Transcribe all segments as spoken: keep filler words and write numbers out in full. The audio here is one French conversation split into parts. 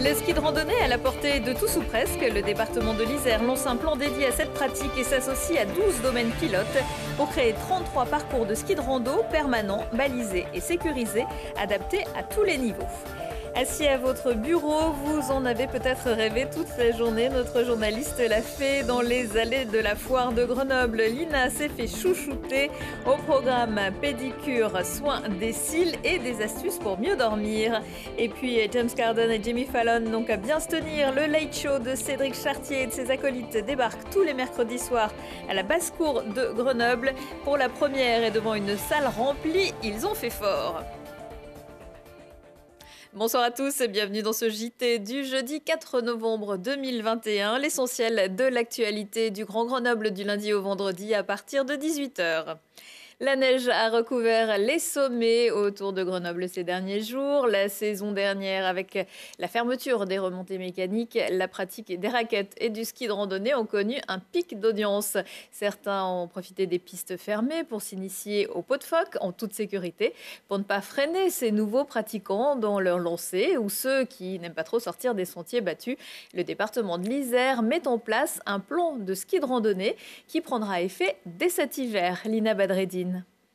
Le ski de randonnée à la portée de tous ou presque, le département de l'Isère lance un plan dédié à cette pratique et s'associe à douze domaines pilotes pour créer trente-trois parcours de ski de rando permanents, balisés et sécurisés, adaptés à tous les niveaux. Assis à votre bureau, vous en avez peut-être rêvé toute la journée. Notre journaliste l'a fait dans les allées de la foire de Grenoble. Lina s'est fait chouchouter au programme pédicure, soins des cils et des astuces pour mieux dormir. Et puis James Corden et Jimmy Fallon n'ont qu'à bien se tenir. Le Late Show de Cédric Chartier et de ses acolytes débarque tous les mercredis soirs à la basse-cour de Grenoble. Pour la première et devant une salle remplie, ils ont fait fort. Bonsoir à tous et bienvenue dans ce J T du jeudi quatre novembre deux mille vingt et un. L'essentiel de l'actualité du Grand Grenoble du lundi au vendredi à partir de dix-huit heures. La neige a recouvert les sommets autour de Grenoble ces derniers jours. La saison dernière, avec la fermeture des remontées mécaniques, la pratique des raquettes et du ski de randonnée ont connu un pic d'audience. Certains ont profité des pistes fermées pour s'initier au pot de phoque en toute sécurité, pour ne pas freiner ces nouveaux pratiquants dans leur lancée ou ceux qui n'aiment pas trop sortir des sentiers battus. Le département de l'Isère met en place un plan de ski de randonnée qui prendra effet dès cet hiver. Lina Badreddine.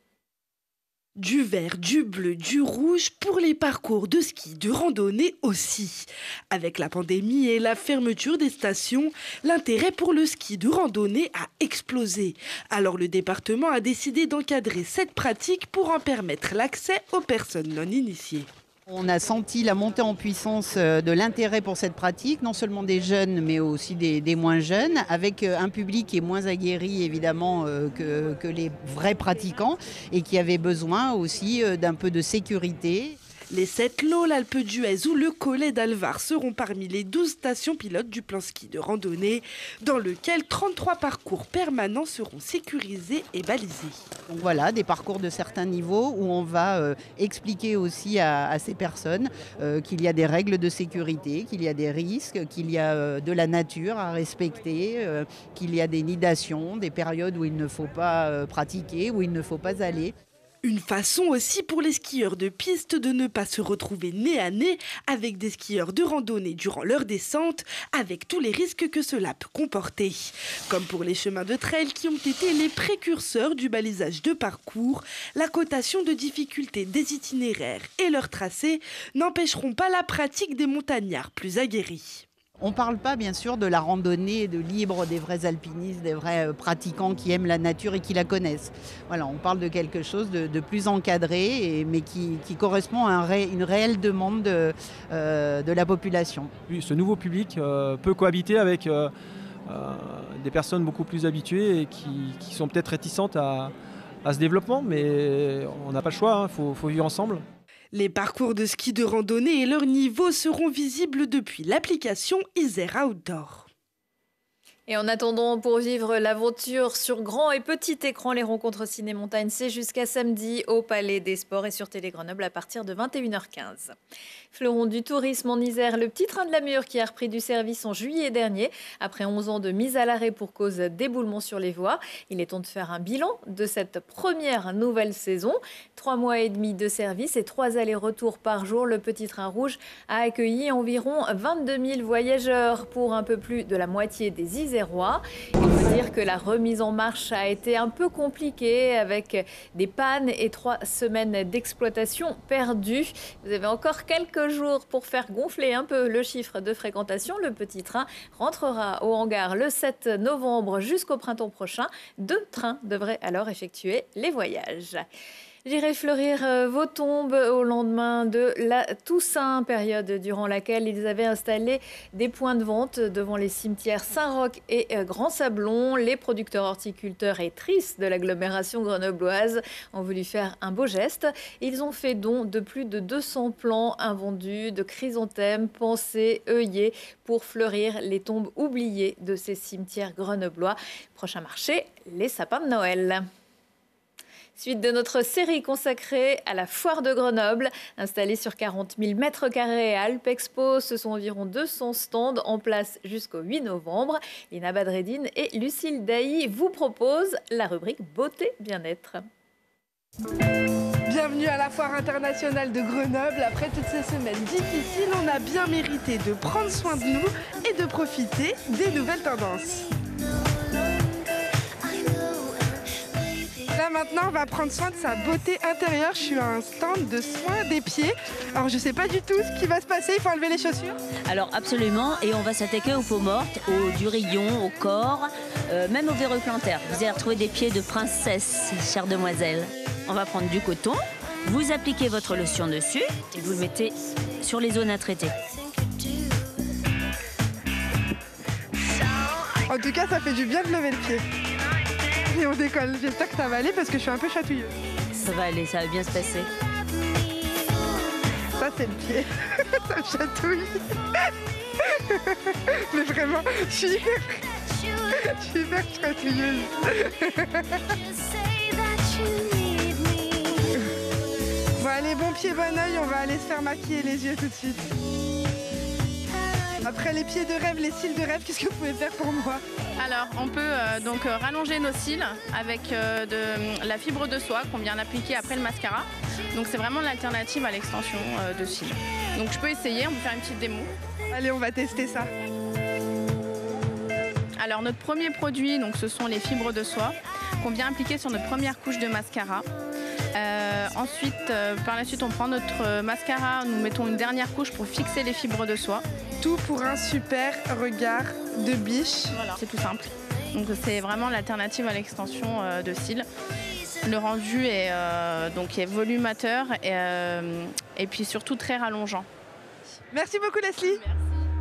Du vert, du bleu, du rouge pour les parcours de ski de randonnée aussi. Avec la pandémie et la fermeture des stations, l'intérêt pour le ski de randonnée a explosé. Alors le département a décidé d'encadrer cette pratique pour en permettre l'accès aux personnes non initiées. On a senti la montée en puissance de l'intérêt pour cette pratique, non seulement des jeunes, mais aussi des, des moins jeunes, avec un public qui est moins aguerri évidemment que, que les vrais pratiquants et qui avait besoin aussi d'un peu de sécurité. Les Sept-Lots, l'Alpe d'Huez ou le Collet d'Alvar seront parmi les douze stations pilotes du plan ski de randonnée, dans lequel trente-trois parcours permanents seront sécurisés et balisés. Donc voilà, des parcours de certains niveaux où on va euh, expliquer aussi à, à ces personnes euh, qu'il y a des règles de sécurité, qu'il y a des risques, qu'il y a euh, de la nature à respecter, euh, qu'il y a des nidations, des périodes où il ne faut pas euh, pratiquer, où il ne faut pas aller. Une façon aussi pour les skieurs de piste de ne pas se retrouver nez à nez avec des skieurs de randonnée durant leur descente, avec tous les risques que cela peut comporter. Comme pour les chemins de trail qui ont été les précurseurs du balisage de parcours, la cotation de difficulté des itinéraires et leurs tracés n'empêcheront pas la pratique des montagnards plus aguerris. On ne parle pas bien sûr de la randonnée de libre des vrais alpinistes, des vrais pratiquants qui aiment la nature et qui la connaissent. Voilà, on parle de quelque chose de, de plus encadré, et, mais qui, qui correspond à un ré, une réelle demande de, euh, de la population. Oui, ce nouveau public euh, peut cohabiter avec euh, euh, des personnes beaucoup plus habituées et qui, qui sont peut-être réticentes à, à ce développement, mais on n'a pas le choix, il faut, faut vivre ensemble. Les parcours de ski de randonnée et leur niveau seront visibles depuis l'application Isère Outdoor. Et en attendant, pour vivre l'aventure sur grand et petit écran, les rencontres ciné-montagne, c'est jusqu'à samedi au Palais des Sports et sur Télé Grenoble à partir de vingt et une heures quinze. Fleuron du tourisme en Isère, le petit train de la Mure qui a repris du service en juillet dernier, après onze ans de mise à l'arrêt pour cause d'éboulement sur les voies. Il est temps de faire un bilan de cette première nouvelle saison. Trois mois et demi de service et trois allers-retours par jour. Le petit train rouge a accueilli environ vingt-deux mille voyageurs pour un peu plus de la moitié des Isérois. Il faut dire que la remise en marche a été un peu compliquée avec des pannes et trois semaines d'exploitation perdues. Vous avez encore quelques jours pour faire gonfler un peu le chiffre de fréquentation. Le petit train rentrera au hangar le sept novembre jusqu'au printemps prochain. Deux trains devraient alors effectuer les voyages. J'irai fleurir vos tombes au lendemain de la Toussaint, période durant laquelle ils avaient installé des points de vente devant les cimetières Saint-Roch et Grand Sablon. Les producteurs horticulteurs et tristes de l'agglomération grenobloise ont voulu faire un beau geste. Ils ont fait don de plus de deux cents plants invendus de chrysanthèmes, pensés, œillets pour fleurir les tombes oubliées de ces cimetières grenoblois. Prochain marché, les sapins de Noël. Suite de notre série consacrée à la foire de Grenoble. Installée sur quarante mille mètres carrés à Alpexpo, ce sont environ deux cents stands en place jusqu'au huit novembre. Lina Badreddine et Lucille Dailly vous proposent la rubrique Beauté Bien-être. Bien Bienvenue à la Foire internationale de Grenoble. Après toutes ces semaines difficiles, on a bien mérité de prendre soin de nous et de profiter des nouvelles tendances. Là maintenant, on va prendre soin de sa beauté intérieure. Je suis à un stand de soins des pieds. Alors je sais pas du tout ce qui va se passer, il faut enlever les chaussures. Alors absolument, et on va s'attaquer aux peaux mortes, aux durillons, au corps, euh, même aux verrues plantaires. Vous allez retrouver des pieds de princesse, chère demoiselle. On va prendre du coton, vous appliquez votre lotion dessus et vous le mettez sur les zones à traiter. En tout cas, ça fait du bien de lever le pied. Et on décolle. J'espère que ça va aller parce que je suis un peu chatouilleuse. Ça va aller, ça va bien se passer. Ça, c'est le pied. Ça me chatouille. Mais vraiment, je suis hyper, je suis hyper chatouilleuse. Bon, allez, bon pied, bon oeil. On va aller se faire maquiller les yeux tout de suite. Après les pieds de rêve, les cils de rêve, qu'est-ce que vous pouvez faire pour moi? Alors, on peut euh, donc euh, rallonger nos cils avec euh, de la fibre de soie qu'on vient appliquer après le mascara. Donc c'est vraiment l'alternative à l'extension euh, de cils. Donc je peux essayer, on peut faire une petite démo. Allez, on va tester ça. Alors notre premier produit, donc, ce sont les fibres de soie qu'on vient appliquer sur notre première couche de mascara. Euh, ensuite, euh, par la suite, on prend notre mascara, nous mettons une dernière couche pour fixer les fibres de soie. Tout pour un super regard de biche. Voilà, c'est tout simple. Donc c'est vraiment l'alternative à l'extension euh, de cils. Le rendu est, euh, donc est volumateur et, euh, et puis surtout très rallongeant. Merci beaucoup Leslie. Merci.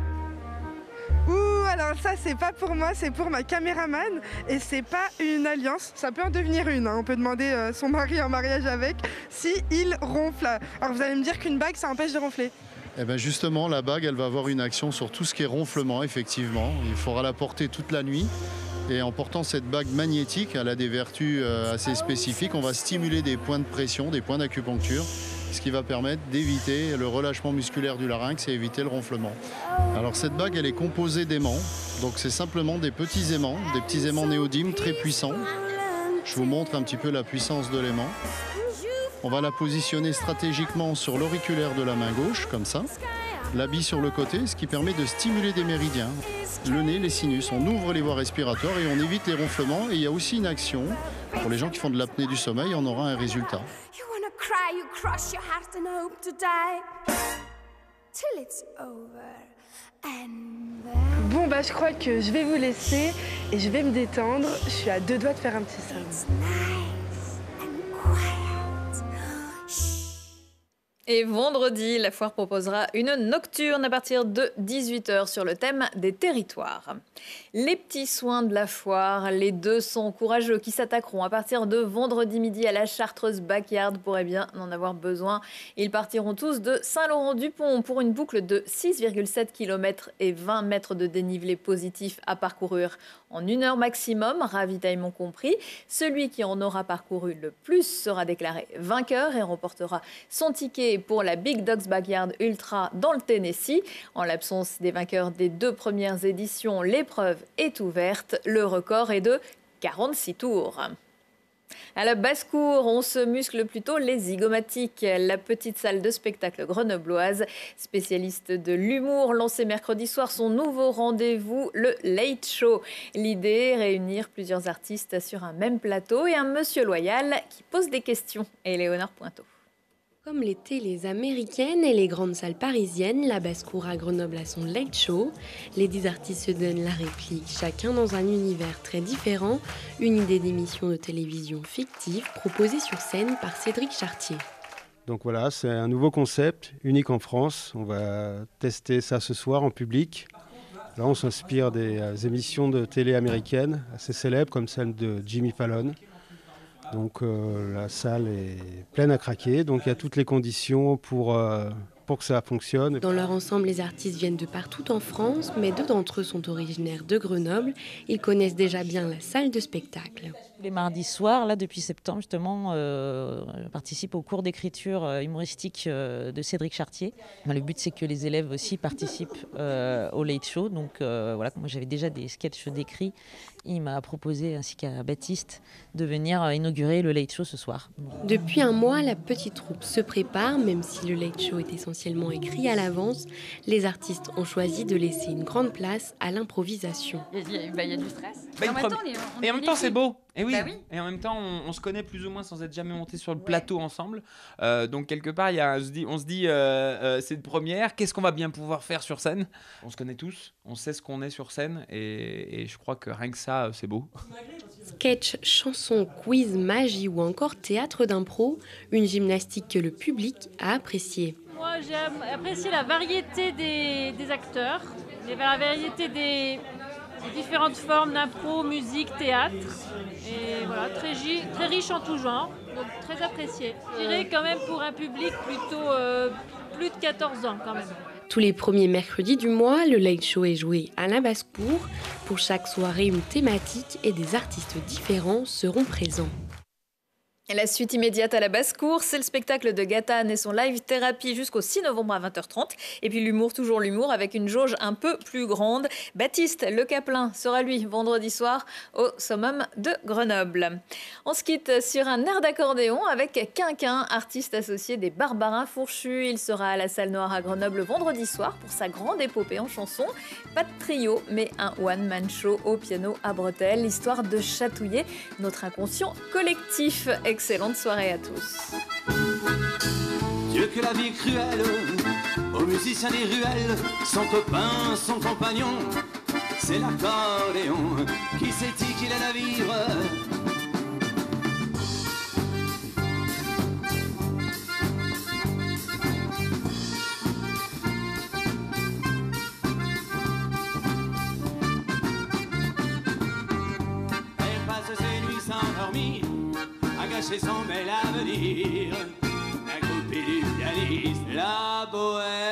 Ouh, alors ça c'est pas pour moi, c'est pour ma caméraman et c'est pas une alliance, ça peut en devenir une, hein. On peut demander euh, son mari en mariage avec si il ronfle. Alors vous allez me dire qu'une bague ça empêche de ronfler. Eh bien justement, la bague, elle va avoir une action sur tout ce qui est ronflement, effectivement. Il faudra la porter toute la nuit. Et en portant cette bague magnétique, elle a des vertus assez spécifiques. On va stimuler des points de pression, des points d'acupuncture, ce qui va permettre d'éviter le relâchement musculaire du larynx et éviter le ronflement. Alors cette bague, elle est composée d'aimants. Donc c'est simplement des petits aimants, des petits aimants néodymes très puissants. Je vous montre un petit peu la puissance de l'aimant. On va la positionner stratégiquement sur l'auriculaire de la main gauche, comme ça. La bille sur le côté, ce qui permet de stimuler des méridiens. Le nez, les sinus, on ouvre les voies respiratoires et on évite les ronflements. Et il y a aussi une action, pour les gens qui font de l'apnée du sommeil, on aura un résultat. Bon bah je crois que je vais vous laisser et je vais me détendre. Je suis à deux doigts de faire un petit salon. Et vendredi, la foire proposera une nocturne à partir de dix-huit heures sur le thème des territoires. Les petits soins de la foire, les deux cents courageux qui s'attaqueront à partir de vendredi midi à la Chartreuse Backyard pourraient bien en avoir besoin. Ils partiront tous de Saint-Laurent-du-Pont pour une boucle de six virgule sept kilomètres et vingt mètres de dénivelé positif à parcourir en une heure maximum, ravitaillement compris. Celui qui en aura parcouru le plus sera déclaré vainqueur et remportera son ticket pour la Big Dogs Backyard Ultra dans le Tennessee. En l'absence des vainqueurs des deux premières éditions, l'épreuve est ouverte. Le record est de quarante-six tours. À la basse-cour, on se muscle plutôt les zygomatiques. La petite salle de spectacle grenobloise, spécialiste de l'humour, lançait mercredi soir son nouveau rendez-vous, le Late Show. L'idée, réunir plusieurs artistes sur un même plateau et un monsieur loyal qui pose des questions. Éléonore Pointeau. Comme les télés américaines et les grandes salles parisiennes, la basse-cour à Grenoble a son Late Show. Les dix artistes se donnent la réplique, chacun dans un univers très différent. Une idée d'émission de télévision fictive proposée sur scène par Cédric Chartier. Donc voilà, c'est un nouveau concept, unique en France. On va tester ça ce soir en public. Là, on s'inspire des émissions de télé américaines assez célèbres comme celle de Jimmy Fallon. Donc euh, la salle est pleine à craquer, donc il y a toutes les conditions pour, euh, pour que ça fonctionne. Dans leur ensemble, les artistes viennent de partout en France, mais deux d'entre eux sont originaires de Grenoble. Ils connaissent déjà bien la salle de spectacle. Les mardis soirs, là, depuis septembre, justement, euh, je participe au cours d'écriture euh, humoristique euh, de Cédric Chartier. Le but, c'est que les élèves aussi participent euh, au Late Show. Donc euh, voilà, moi j'avais déjà des sketchs d'écrits il m'a proposé, ainsi qu'à Baptiste, de venir inaugurer le Late Show ce soir. Depuis un mois, la petite troupe se prépare, même si le Late Show est essentiellement écrit à l'avance. Les artistes ont choisi de laisser une grande place à l'improvisation. Il y, a, bah, il y a du stress. Bah, et en pre... même temps, on est, on et en même temps c'est beau. Et oui. Bah oui. Et en même temps, on, on se connaît plus ou moins sans être jamais monté sur le plateau ouais. ensemble. Euh, donc quelque part, il y a, on se dit, on se dit euh, euh, c'est une première. Qu'est-ce qu'on va bien pouvoir faire sur scène ? On se connaît tous, on sait ce qu'on est sur scène, et, et je crois que rien que ça, c'est beau. Sketch, chansons, quiz, magie ou encore théâtre d'impro, une gymnastique que le public a appréciée. Moi, j'ai apprécié la variété des, des acteurs, la variété des, des différentes formes d'impro, musique, théâtre. Et voilà, très, très riche en tout genre, donc très apprécié. Je dirais quand même pour un public plutôt euh, plus de quatorze ans quand même. Tous les premiers mercredis du mois, le Late Show est joué à la basse-cour. Pour chaque soirée, une thématique et des artistes différents seront présents. Et la suite immédiate à la basse-cour, c'est le spectacle de Gatane et son live thérapie jusqu'au six novembre à vingt heures trente. Et puis l'humour, toujours l'humour, avec une jauge un peu plus grande. Baptiste Le Caplin sera lui vendredi soir au Summum de Grenoble. On se quitte sur un air d'accordéon avec Quinquin, artiste associé des Barbarins Fourchus. Il sera à la Salle Noire à Grenoble vendredi soir pour sa grande épopée en chanson. Pas de trio, mais un one-man show au piano à bretelles, histoire de chatouiller notre inconscient collectif. Excellente soirée à tous. Dieu que la vie est cruelle, aux musiciens des ruelles, son copain, son compagnon, c'est l'accordéon qui s'étille, qui la navire. Elle passe ses nuits sans dormir, gâcher son bel avenir, la copie du pianiste, la bohème.